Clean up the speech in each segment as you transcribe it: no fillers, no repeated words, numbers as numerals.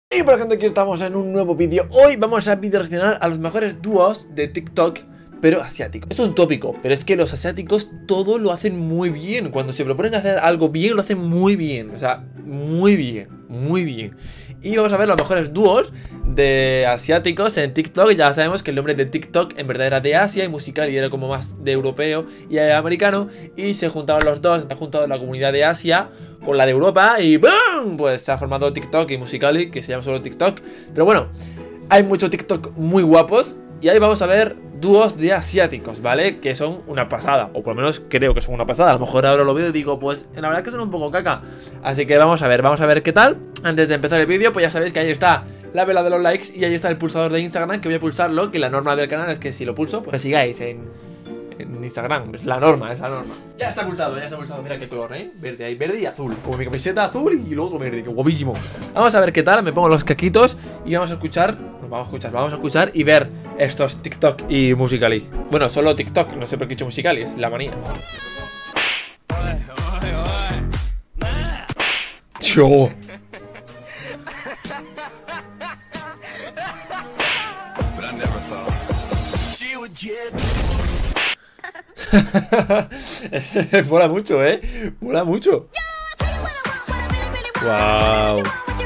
Y por gente, aquí estamos en un nuevo vídeo. Hoy vamos a video reaccionar a los mejores dúos de TikTok, pero asiáticos. Es un tópico, pero es que los asiáticos todo lo hacen muy bien. Cuando se proponen hacer algo bien, lo hacen muy bien. O sea, muy bien, muy bien. Y vamos a ver los mejores dúos de asiáticos en TikTok. Ya sabemos que el nombre de TikTok en verdad era de Asia y Musical.ly era como más de europeo y americano. Y se juntaron los dos, se ha juntado la comunidad de Asia con la de Europa y ¡boom! Pues se ha formado TikTok y Musical.ly, que se llama solo TikTok. Pero bueno, hay muchos TikTok muy guapos y ahí vamos a ver dúos de asiáticos, ¿vale? Que son una pasada, o por lo menos creo que son una pasada. A lo mejor ahora lo veo y digo, pues la verdad que son un poco caca. Así que vamos a ver qué tal. Antes de empezar el vídeo, pues ya sabéis que ahí está la vela de los likes y ahí está el pulsador de Instagram, que voy a pulsarlo, que la norma del canal es que si lo pulso, pues me sigáis en Instagram, es la norma, Ya está pulsado, mira qué color, verde, hay verde y azul, como mi camiseta azul y lo otro verde, que guapísimo. Vamos a ver qué tal, me pongo los caquitos y vamos a escuchar y ver estos TikTok y Musical.ly. Bueno, solo TikTok, no sé por qué he dicho Musical.ly, es la manía. Yo. Mola mucho, mola mucho. Wow.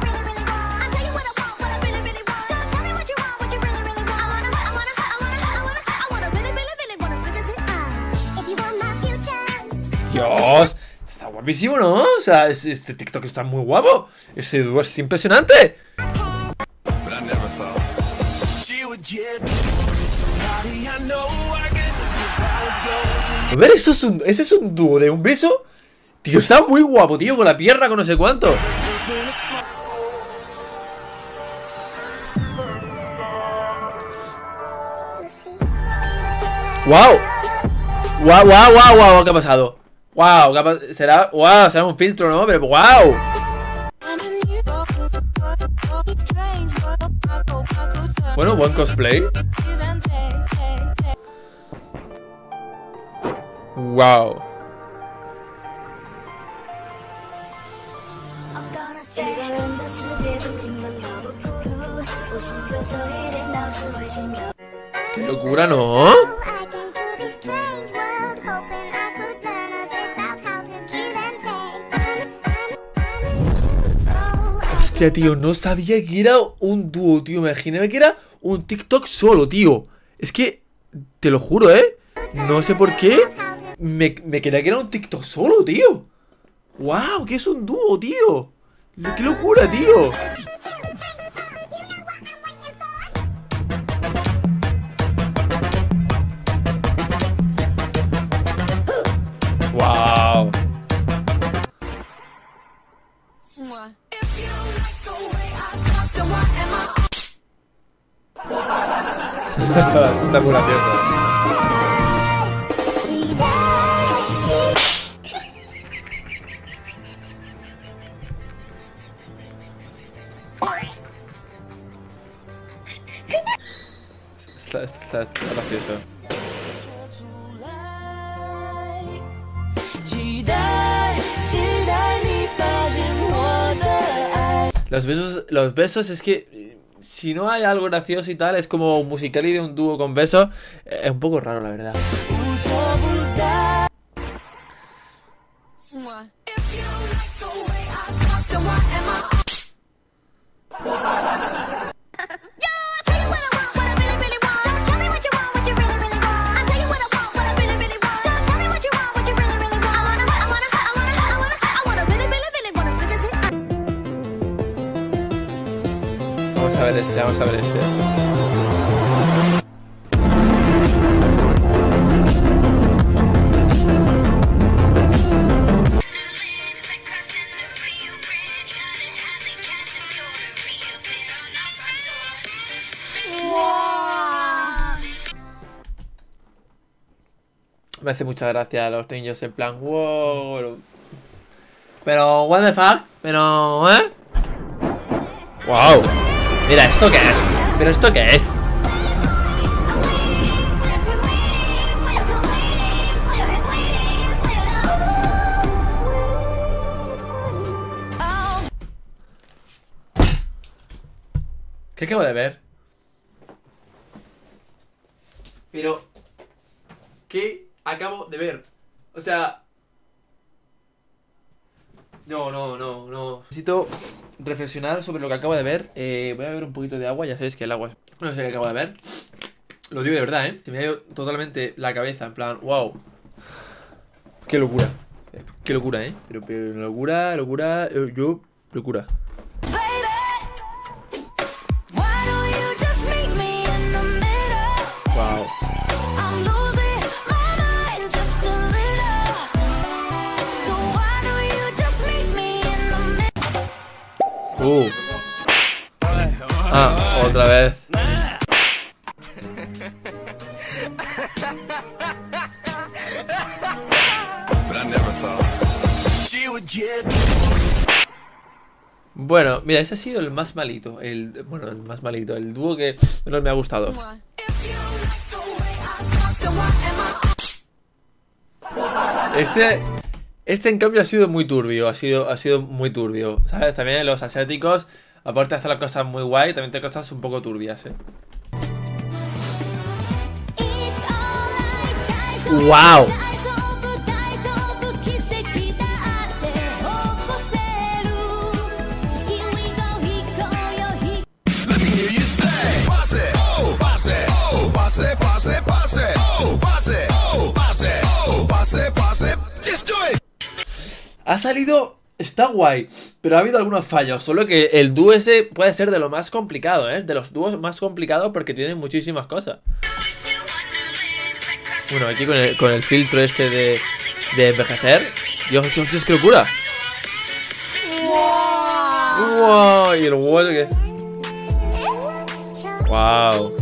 Dios, está guapísimo, ¿no? O sea, este TikTok está muy guapo. Este dúo es impresionante. A ver, ese es un dúo de un beso. Tío, está muy guapo, tío, con la pierna, con no sé cuánto. Wow. Wow, ¿qué ha pasado? Wow, será un filtro, ¿no? Pero wow. Bueno, buen cosplay. Wow. Qué locura, ¿no? Hostia, tío, no sabía que era un dúo, tío. Imagíname que era un TikTok solo, tío. Es que, te lo juro, no sé por qué me creía que era un TikTok solo, tío. Wow, que es un dúo, tío. Qué locura, tío. Wow. Está muy gracioso. Está gracioso. Los besos es que si no hay algo gracioso y tal, es como Musical.ly de un dúo con besos. Es un poco raro, la verdad. Vamos a ver este. Me hace mucha gracia a los niños en plan, wow. Pero, what the fuck? Pero, wow. Mira, ¿esto qué es? ¿Pero esto qué es? ¿Qué acabo de ver? Pero... ¿qué acabo de ver? O sea... No. Necesito reflexionar sobre lo que acabo de ver. Voy a beber un poquito de agua. Ya sabéis que el agua es... No sé qué acabo de ver. Lo digo de verdad, ¿eh? Se me ha ido totalmente la cabeza. En plan, wow. Qué locura. Qué locura, ¿eh? Pero locura. Locura. Wow. Otra vez. Bueno, mira, ese ha sido el más malito. El más malito. El dúo que menos me ha gustado. Este en cambio ha sido muy turbio. Ha sido muy turbio. ¿Sabes? También los asiáticos, aparte de hacer las cosas muy guay, también tienen cosas un poco turbias, ¿eh? ¡Wow! Ha salido... Está guay, pero ha habido algunos fallos. Solo que el dúo ese puede ser de lo más complicado, ¿eh? De los dúos más complicados porque tienen muchísimas cosas. Bueno, aquí con el filtro este de envejecer. Dios, qué locura. Wow. Y el hueso que... Wow.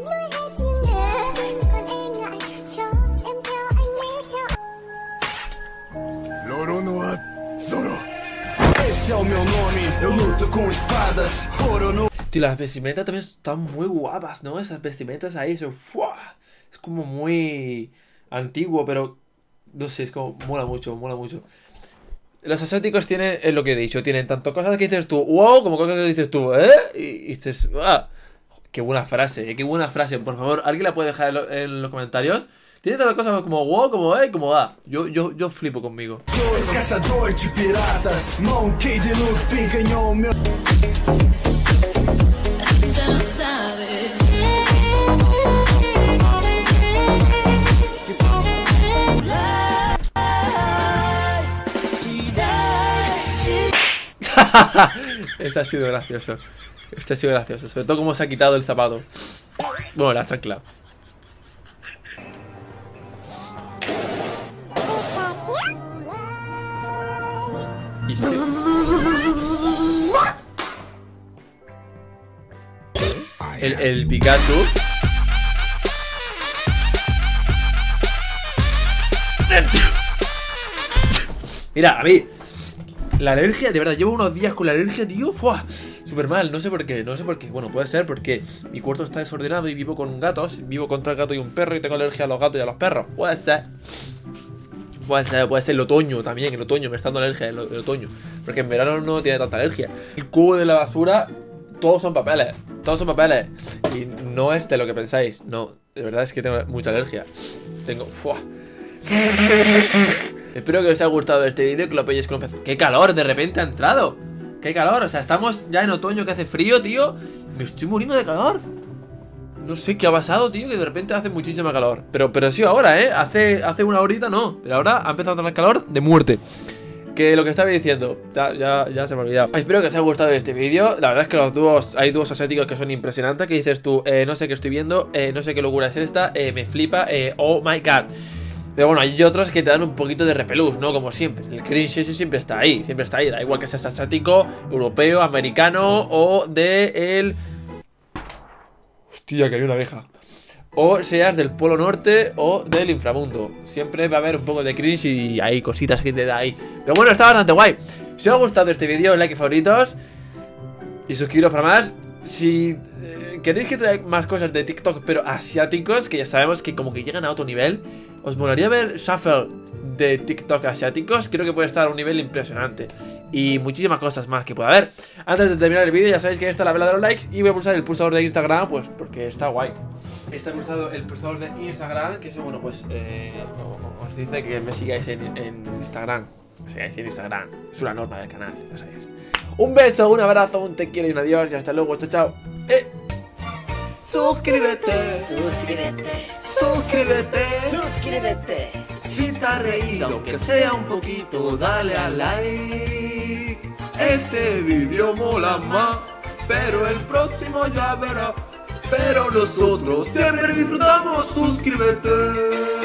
Tío, las vestimentas también están muy guapas, ¿no? Esas vestimentas ahí, eso, ¡fua! Es como muy antiguo, pero no sé, es como mola mucho. Los asiáticos tienen, es lo que he dicho, tienen tanto cosas que dices tú, wow, como cosas que dices tú, ¿eh? Y dices, ¡ah! Qué buena frase, qué buena frase. Por favor, ¿alguien la puede dejar en los comentarios? Tiene tantas cosas como wow, como como yo flipo conmigo. Este ha sido gracioso. Sobre todo cómo se ha quitado el zapato. Bueno, la chancla. Y sí. El Pikachu. Mira, a mí la alergia, de verdad, llevo unos días con la alergia, tío. ¡Fua! Súper mal, no sé por qué. Bueno, puede ser porque mi cuarto está desordenado y vivo con gatos. Vivo con 3 gatos y un perro y tengo alergia a los gatos y a los perros. Puede ser el otoño también. El otoño, me está dando alergia el otoño. Porque en verano no tiene tanta alergia. El cubo de la basura, todos son papeles. Y no es de lo que pensáis. No, de verdad es que tengo mucha alergia. ¡Fua! Espero que os haya gustado este vídeo, que lo apoyéis con un pez. ¡Qué calor! De repente ha entrado. ¡Qué calor! O sea, estamos ya en otoño que hace frío, tío. Me estoy muriendo de calor. No sé qué ha pasado, tío, que de repente hace muchísima calor. Pero sí ahora, ¿eh? Hace una horita no. Pero ahora ha empezado a tener calor de muerte. Que lo que estaba diciendo, ya se me ha olvidado. Espero que os haya gustado este vídeo. La verdad es que hay dúos asiáticos que son impresionantes. Que dices tú, no sé qué estoy viendo, no sé qué locura es esta, me flipa, oh my god. Pero bueno, hay otros que te dan un poquito de repelús, ¿no? Como siempre. El cringe ese siempre está ahí. Da igual que seas asiático, europeo, americano o de el... Hostia, que hay una abeja. O seas del Polo Norte o del inframundo. Siempre va a haber un poco de cringe y hay cositas que te da ahí. Pero bueno, está bastante guay. Si os ha gustado este vídeo, like y favoritos. Y suscribiros para más. Si queréis que traiga más cosas de TikTok, pero asiáticos, que ya sabemos que como que llegan a otro nivel, os molaría ver Shuffle de TikTok asiáticos, creo que puede estar a un nivel impresionante. Y muchísimas cosas más que puede haber. Antes de terminar el vídeo, ya sabéis que ahí está la vela de los likes. Y voy a pulsar el pulsador de Instagram, pues porque está guay. Está pulsado el pulsador de Instagram, que eso, bueno, pues os dice que me sigáis en Instagram. Me sigáis en Instagram, es una norma del canal, ya sabéis. Un beso, un abrazo, un te quiero y un adiós. Y hasta luego, chao, chao. Suscríbete, Suscríbete, suscríbete. suscríbete. Si te has reído, aunque sea un poquito, dale a like. Este vídeo mola más, pero el próximo ya verás. Pero nosotros siempre disfrutamos. Suscríbete.